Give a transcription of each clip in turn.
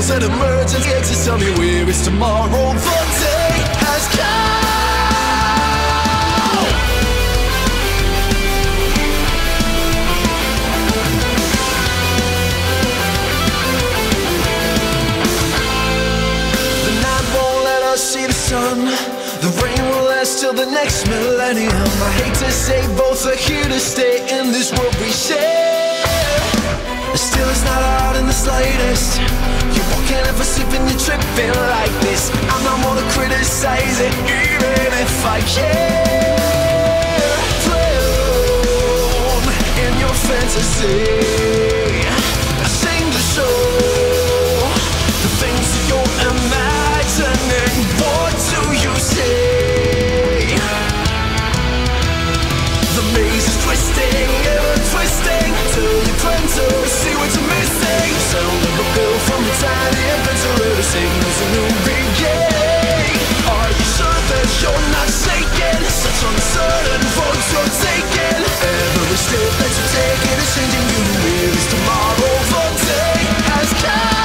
an emergency exit. Tell me where is tomorrow? The day has come. The night won't let us see the sun. The rain will last till the next millennium. I hate to say both are here to stay in this world we share. Still it's not hard in the slightest. You walking if I slip and you're tripping like this. I'm not more to criticize it, even if I care. Flown in your fantasy, I sing the show, the things that you're imagining. What do you say? The maze is twisting, ever twisting, till you climb to see what you're missing. Sound of a bill from a tiny adventurer signals a new beginning. Are you sure that you're not shaking? Such uncertain roads you're taking. Every step that you take it is changing you. Where is tomorrow? The day has come.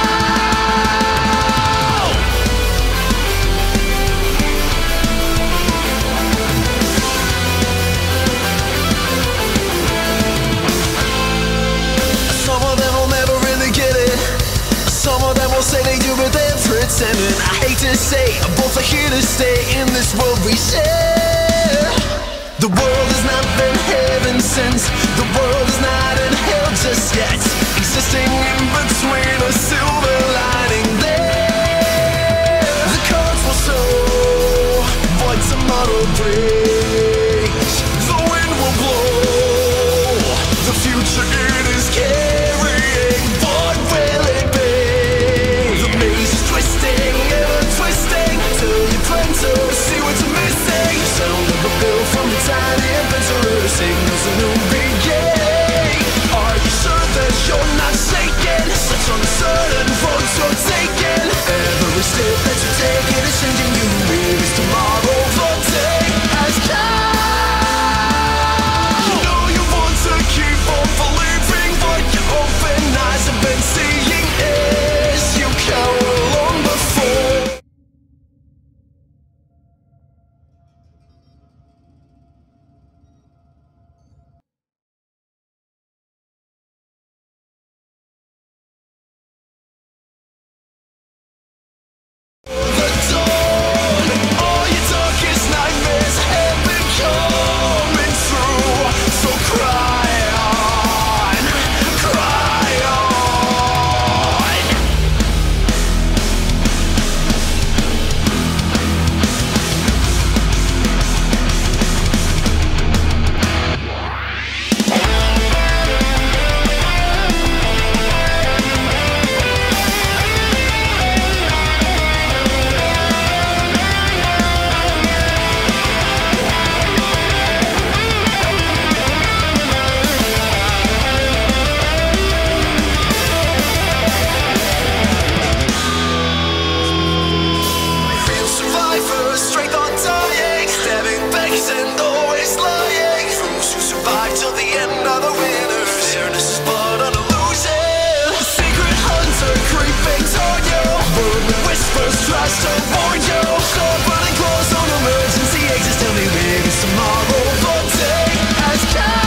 Some of them will never really get it. Some of them will say they do, but they're pretending. I hate to say, both are here to stay in this world we share. The world has not been heaven since. The world is not in hell just yet. Existing in between a silver lining there. The cards will show what tomorrow brings. The wind will blow the future it is carrying. What will it be? The maze is twisting, ever twisting, till you climb to see what you're missing. Sound of a bill from a tiny adventurer signals a new beginning. Are you sure that you're not shaking? Such uncertain roads you're taking. Every step that you take it is changing you. Where is tomorrow? The day has come. You know you want to keep on believing what your open eyes have been seeing is you cower long before. The dawn, all your darkest nightmares have been coming true. So cry on, cry on. Real survivors, strength on dying, stabbing backs and always lying. Those who survive till the end are the winners. Fairness is but an illusion. The secret hunter creeping toward you. Word with whispers tries to warn you. Claw burning claws on emergency exits. Tell me where is tomorrow? The day has come.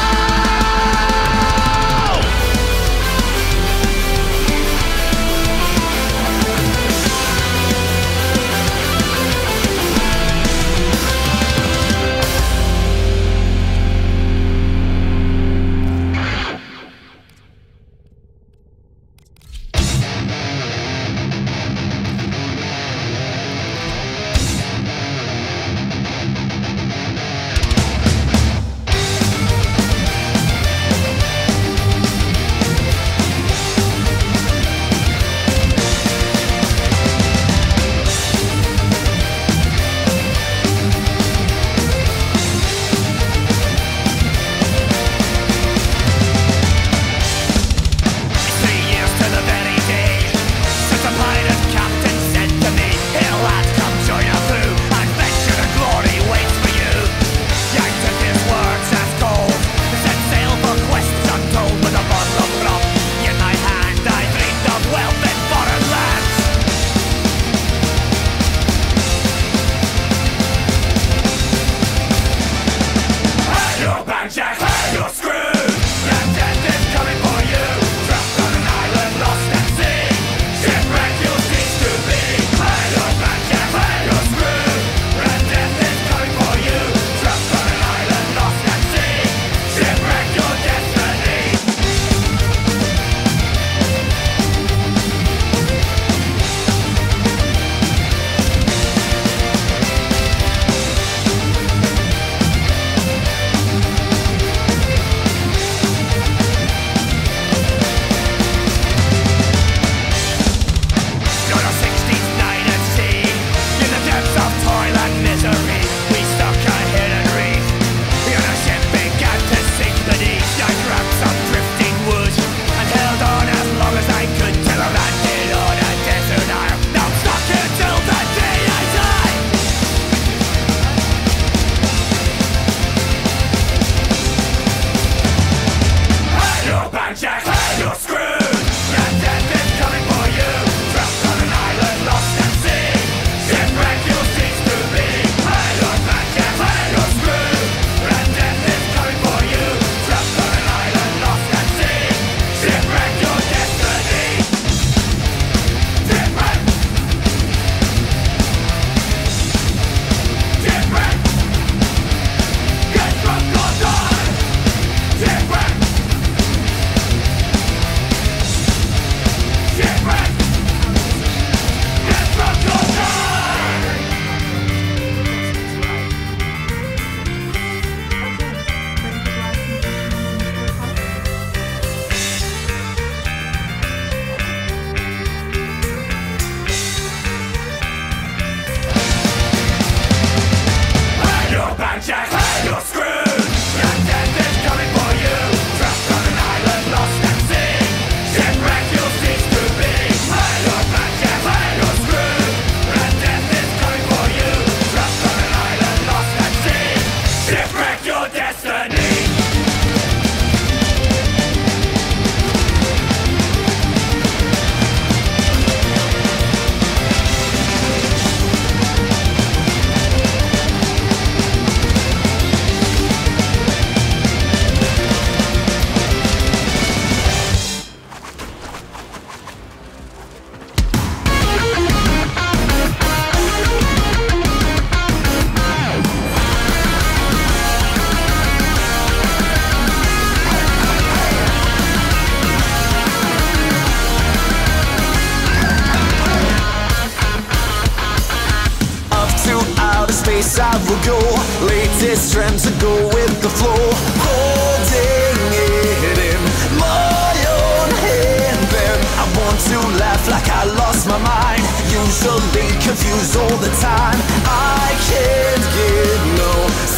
pace I will go. Latest trends to go with the flow. Holding it in my own hand. Then I want to laugh like I lost my mind. Usually confused all the time. I can't get no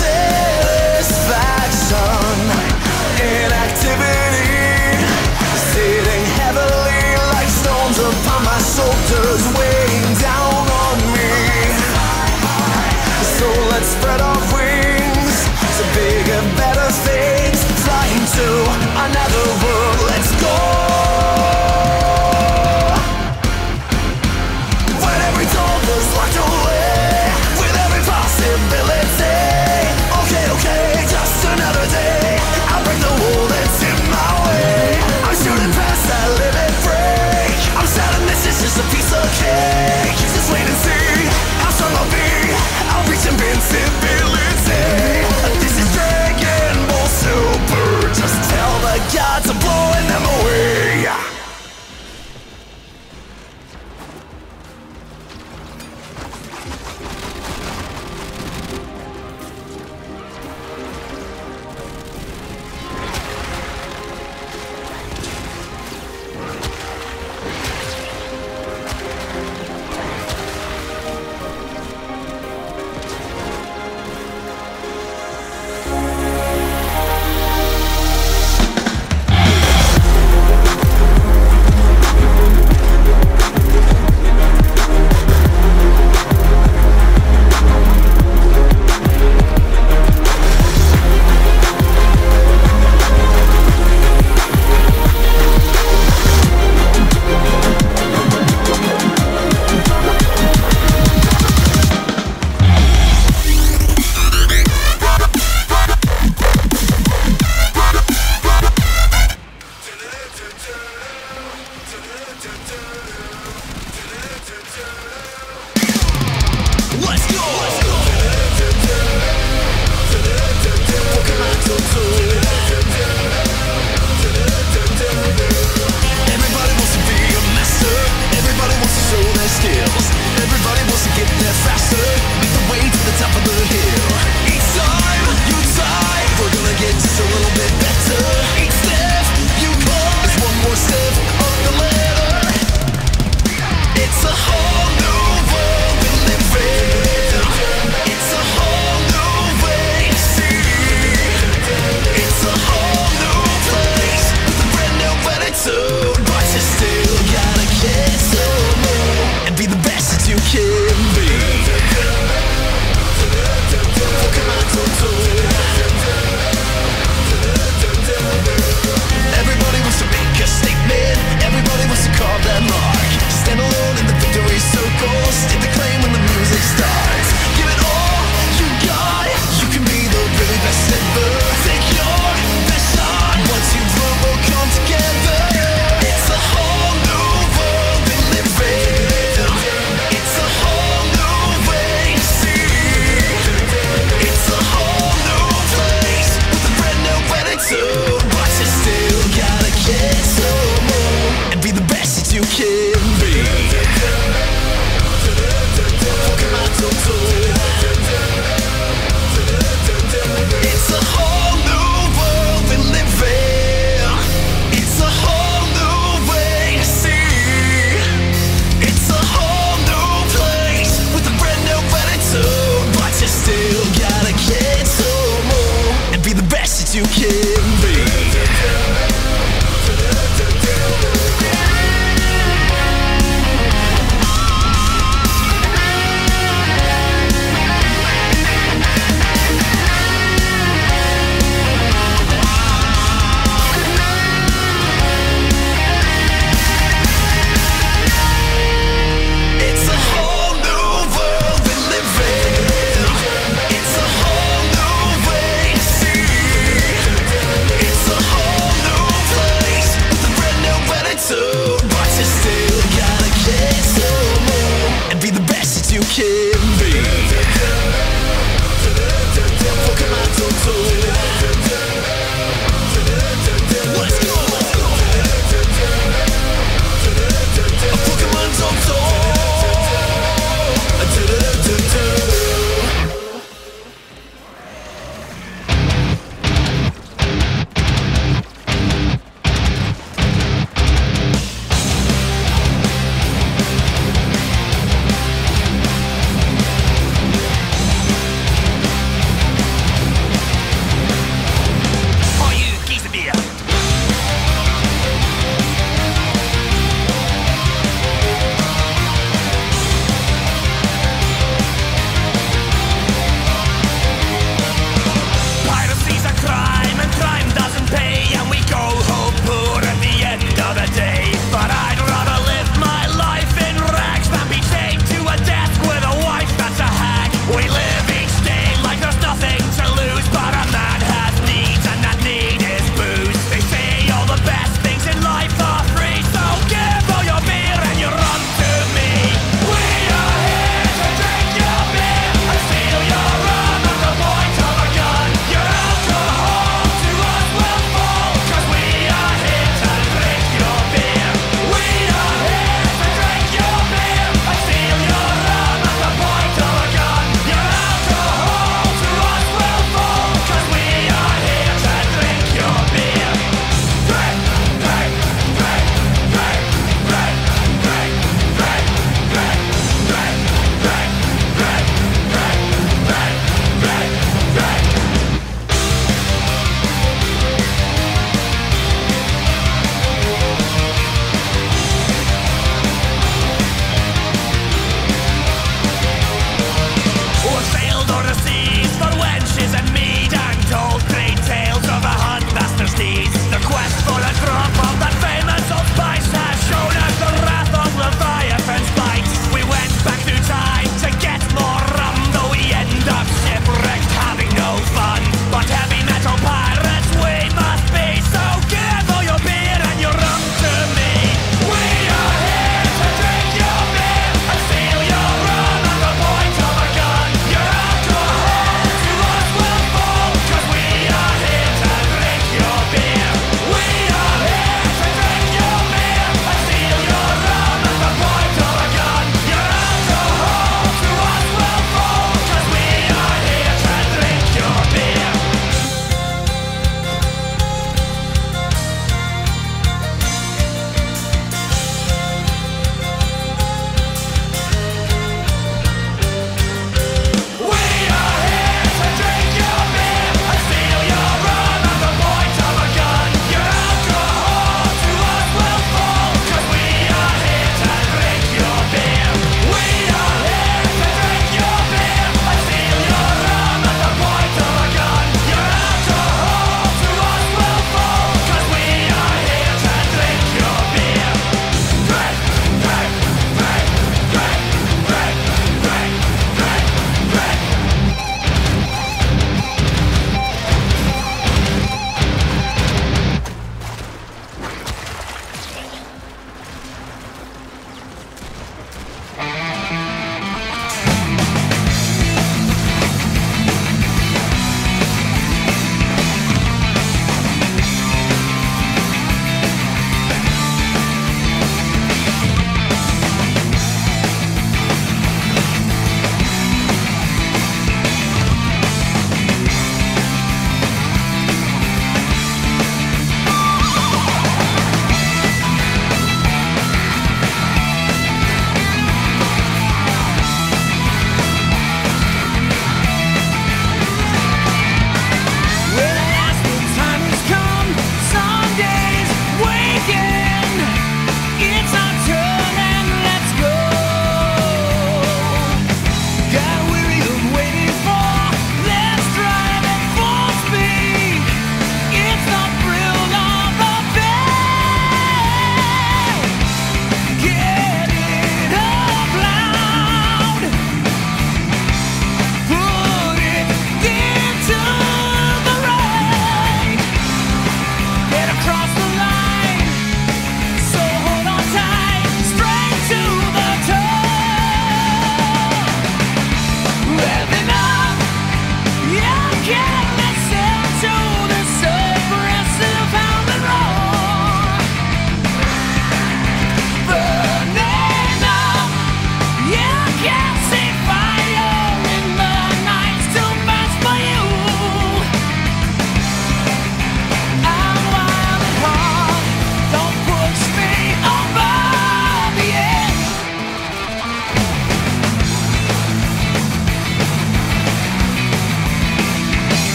satisfaction in activity. Sitting heavily like stones upon my shoulders, weighing down on me. So let's spread our wings to bigger, better things. Flying to another world, let's go. When every door was locked away, with every possibility. Okay, okay, just another day. I'll break the wall that's in my way. I'm shooting past that limit break. I'm certain this is just a piece of cake. Just wait and see how strong I'll be. I'll reach invincibility. This is Dragon Ball Super. Just tell the gods I'm blowing them away.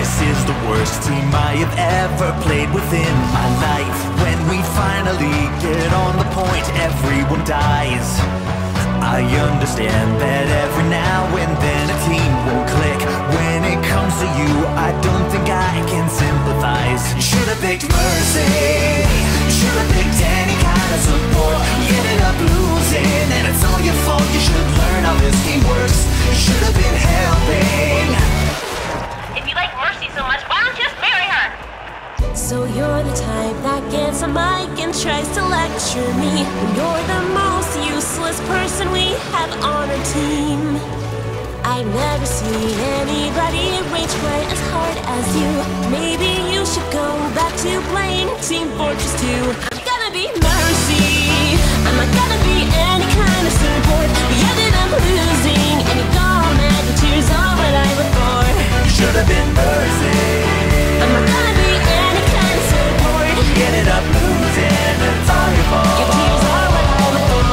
This is the worst team I have ever played within my life. When we finally get on the point, everyone dies. I understand that every now and then a team won't click. When it comes to you, I don't think I can sympathize. Should've picked Mercy, should've picked any kind of support. You ended up losing, and it's all your fault. You should learn how this game works. You should've been helping. If you like Mercy so much, why don't you just marry her? So you're the type that gets a mic and tries to lecture me. You're the most useless person we have on our team. I've never seen anybody rage quite as hard as you. Maybe you should go back to playing Team Fortress 2. I'm gonna be Mercy, I'm not gonna be any kind of support. We ended up losing, and you're gone mad. Your tears are what I look for. You should've been Mercy, I'm not gonna be any kind of support. you ended up losing, and it's all your fault. Your tears are what I look for.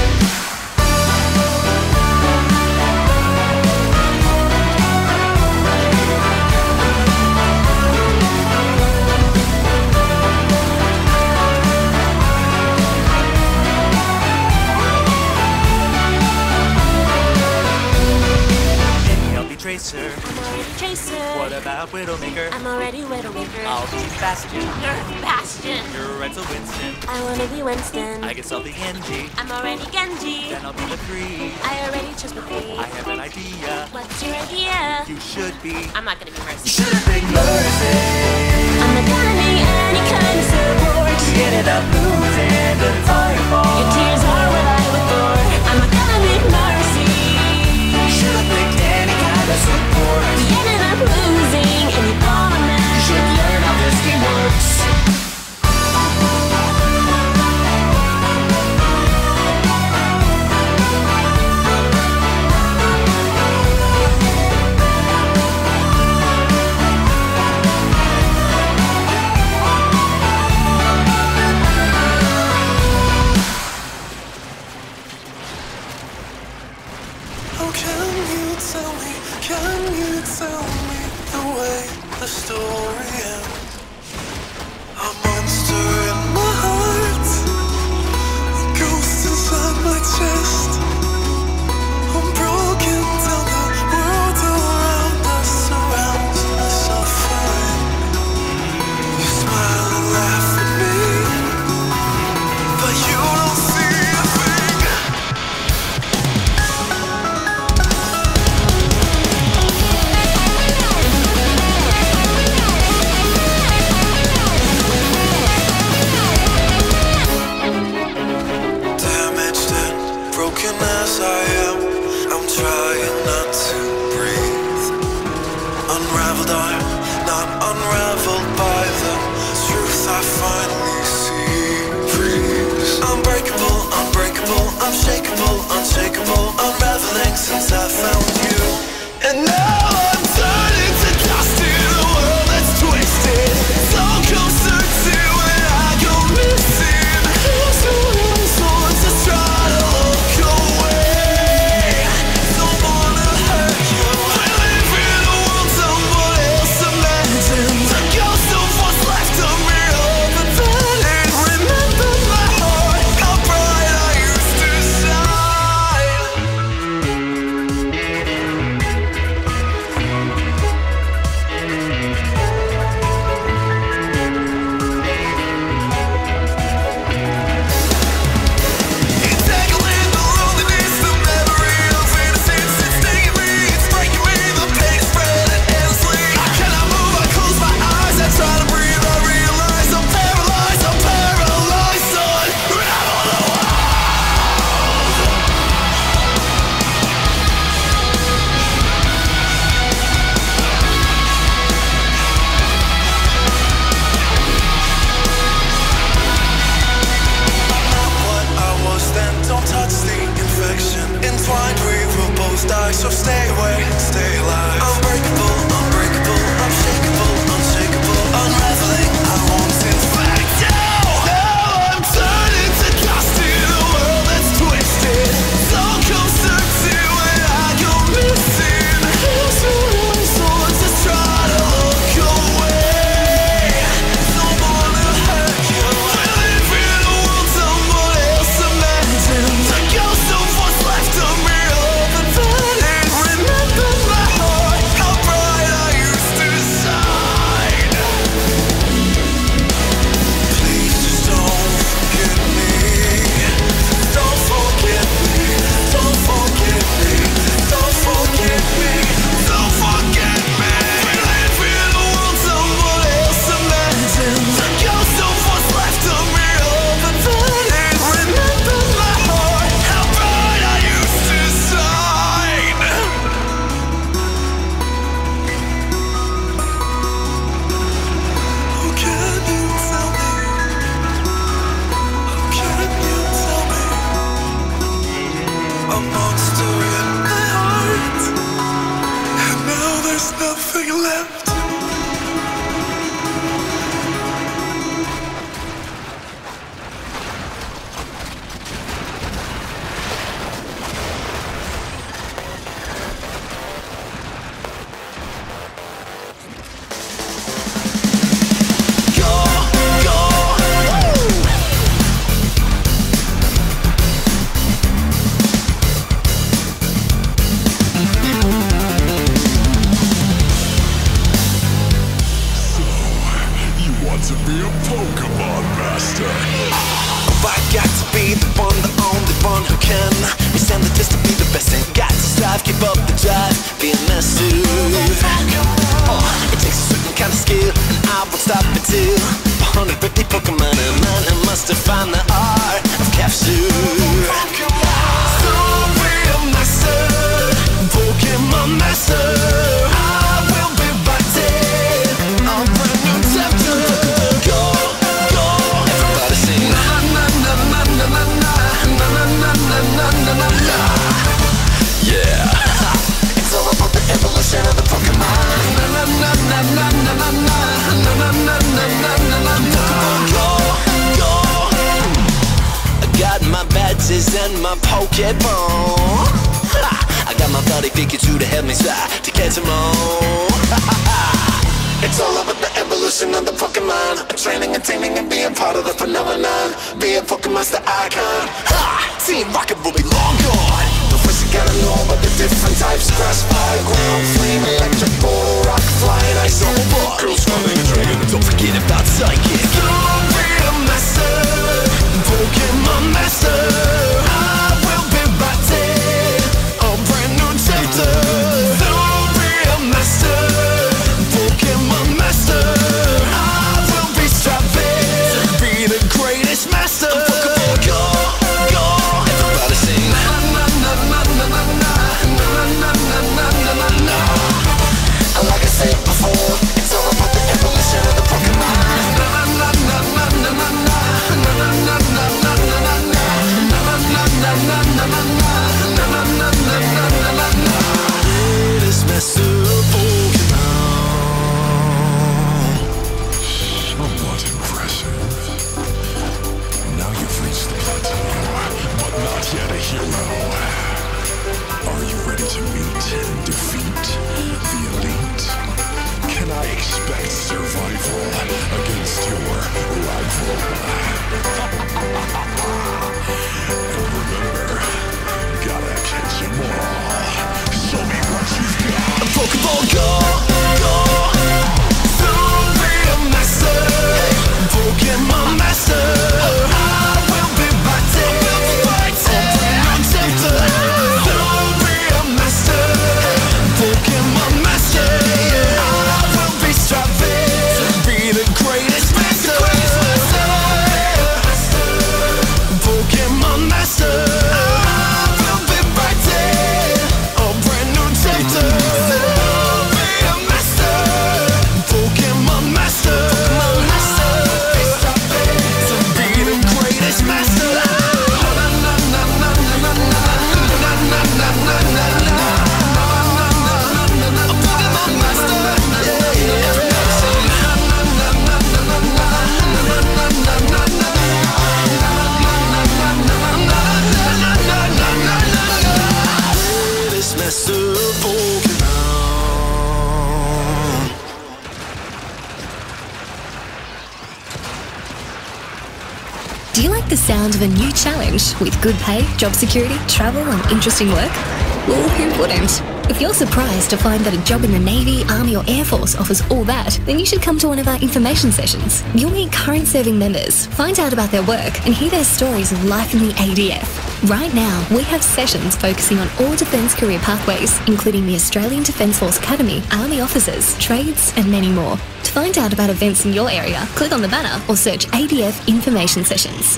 Tracer. I'm already Tracer. What about Widowmaker? I'm already Widowmaker. I'll be Bastion. You're Bastion. You're Renzo Winston. I wanna be Winston. I guess I'll be Genji. I'm already Genji. Then I'll be McCree. I already chose McCree. I have an idea. What's your idea? You should be. I'm not gonna be Mercy. You should've picked Mercy. I'm not gonna be any kind of support. You ended up losing, but it's all your fault. Your tears are what I look for. I'm not gonna be Mercy. You should've picked any kind of support. We ended up losing, and you're gone mad. You should learn how this game works. Oh, can you tell me the way the story ends? A monster in my heart, a ghost inside my chest. I'm broken down, the world around us surrounds my suffering. You smile and laugh at me, but you don't see a thing. Broken as I am, I'm trying not to breathe. Unraveled I'm not unraveled by the truth I finally see. Freeze. Unbreakable, unbreakable, unshakable, unshakable, unraveling since I found you. And now I'm turning to dust in a world that's twisted. So closer to when I go missing. Who's the one someone just try to look away? Don't wanna hurt you. I live in a world someone else imagined. A ghost of what's left of me all the time. Remember my heart, how bright I used to shine. left. To be a Pokemon master. I got to be the one, the only one who can stand the test to be the best. Ain't got to strive, keep up the drive, be a master. It takes a certain kind of skill, and I won't stop until 150 Pokemon in man who must define the art of capture. So be a master, Pokemon master. I will be writing a brand new chapter. Yeah, it's all about the evolution of the Pokemon. Pokemon go. I got my badges and my Pokeball. I got my buddy Pikachu to help me try to catch them all. It's all about the evolution of the Pokemon. Training and taming and being part of the phenomenon. Be a Pokemonster icon. Team Rocket will be long gone. But first you gotta know about the different types. Grass, fire, ground, flame, electric, ball, rock, flying, ice, over. girls running and dragon. Don't forget about Psychic. Don't be a master, Pokemon master. I will be writing a brand new chapter. Don't be a master, Pokemon master. I will be striving to be the greatest master. Pokemon go. Everybody sing. Like I said before, it's all about the evolution of the Pokemon. Greatest master of Pokemon. Somewhat impressive. Now you've reached the plateau, but not yet a hero. Are you ready to meet and defeat the elite? Can I expect survival against your rival? And remember, gotta catch 'em all. Show me what you've got. Pokeball go. Soon be a master, Pokemon master. I will be writing a brand new chapter. Soon be a master, Pokemon master. I will be striving to be the greatest master. Pokemon master. I will be writing a brand new chapter. Soon be a master, Pokemon master. Be striving to be the greatest master. Do you like the sound of a new challenge with good pay, job security, travel, and interesting work? Well, who wouldn't? If you're surprised to find that a job in the Navy, Army, or Air Force offers all that, then you should come to one of our information sessions. You'll meet current serving members, find out about their work, and hear their stories of life in the ADF. Right now, we have sessions focusing on all defence career pathways, including the Australian Defence Force Academy, Army officers, trades, and many more. To find out about events in your area, click on the banner or search ADF Information Sessions.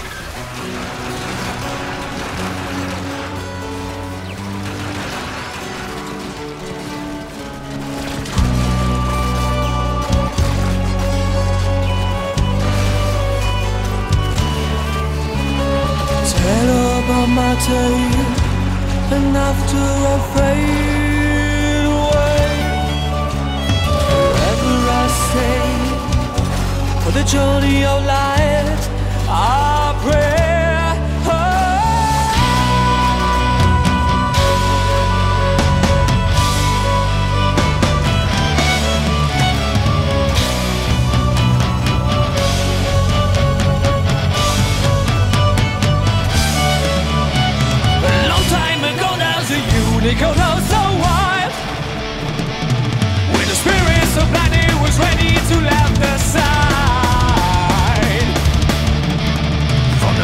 My tale, and after I fade away, the journey of life, I pray. Unicorn was so wild, when the spirits of planet was ready to left the side. From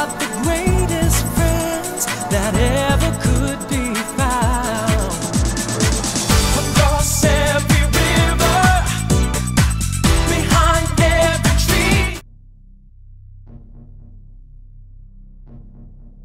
got the greatest friends that ever could be found. Across every river, behind every tree.